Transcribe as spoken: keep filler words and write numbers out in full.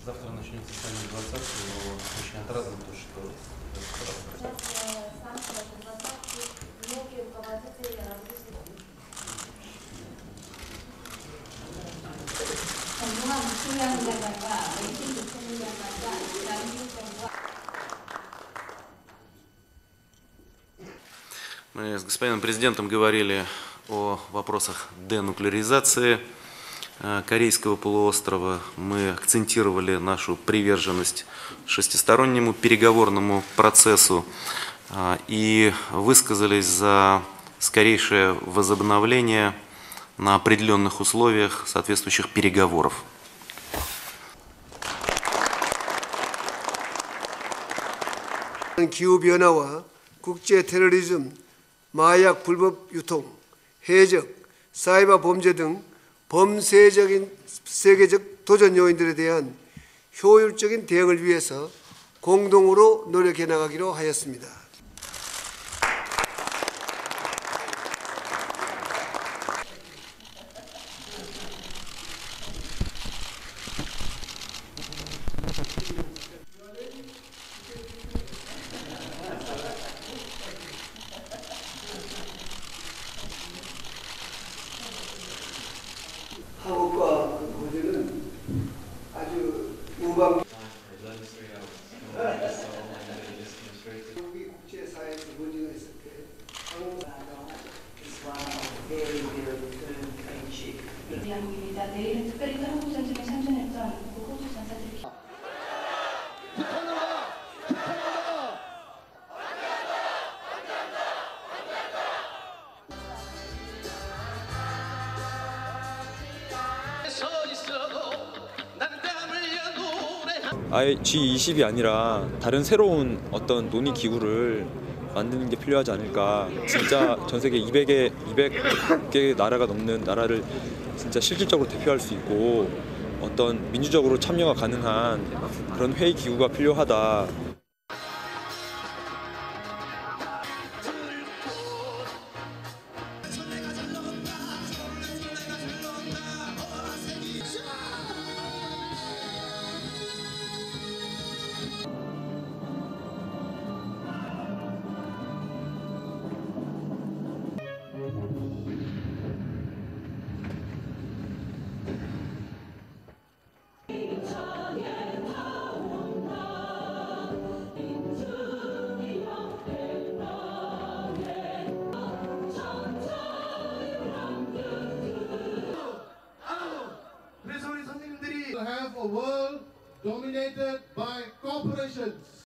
Завтра начнется саммит двадцатки, но очень отрадно то, что мы с господином президентом говорили о вопросах денуклеаризации Корейского полуострова. Мы акцентировали нашу приверженность шестистороннему переговорному процессу и высказались за скорейшее возобновление на определенных условиях соответствующих переговоров. 기후변화와 국제 테러리즘, 마약 불법 유통, 해적, 사이버 범죄 등 범세적인 세계적 도전 요인들에 대한 효율적인 대응을 위해서 공동으로 노력해 나가기로 하였습니다. 한국과 호주는 아주 우방 한국이 국제사회에서 문제가 있을 때 한국입니다. 내일은 특별히 또 한국 전쟁에 참전했던 그 호주 전사들이 아예 지 이십이 아니라 다른 새로운 어떤 논의 기구를 만드는 게 필요하지 않을까. 진짜 전 세계 이백 개, 이백 개 나라가 넘는 나라를 진짜 실질적으로 대표할 수 있고 어떤 민주적으로 참여가 가능한 그런 회의 기구가 필요하다. have a world dominated by corporations.